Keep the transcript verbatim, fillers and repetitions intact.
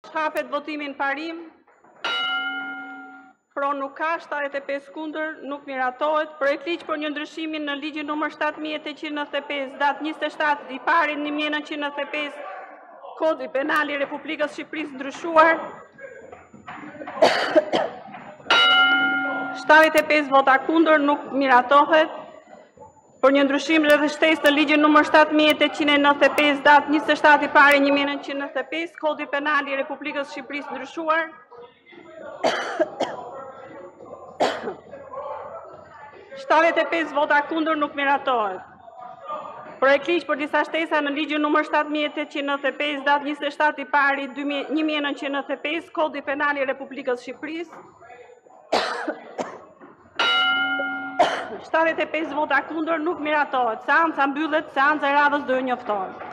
Hapet votimin parim. Pro nuk ka, shtatëdhjetë e pesë kundër, nuk miratohet. Projekt ligj për një ndryshimin në ligjin numër shtatë mijë e tetëqind e nëntëdhjetë e pesë, datë njëzet e shtatë i pari një mijë e nëntëqind e nëntëdhjetë e pesë, Kodi Penal i Republikës Shqipërisë ndryshuar. shtatëdhjetë e pesë vota kundër, nuk miratohet. Për një ndryshim rreth shtesë në ligjin numër shtatë mijë e tetëqind e nëntëdhjetë e pesë, datë njëzet e shtatë i pari një mijë e nëntëqind e nëntëdhjetë e pesë, Kodi Penal i Republikës Shqipërisë ndryshuar. shtatëdhjetë e pesë vota kundër, nuk miratohet. Projekt ligj për disa shtesa në ligjin numër shtatë mijë e tetëqind e nëntëdhjetë e pesë, datë njëzet e shtatë i pari një mijë e nëntëqind e nëntëdhjetë e pesë, Kodi Penal i Republikës Shqipërisë. shtatëdhjetë e pesë vota kundër, nuk miratohet. Seanca mbyllet, seanca e radhës do ju njoftohet.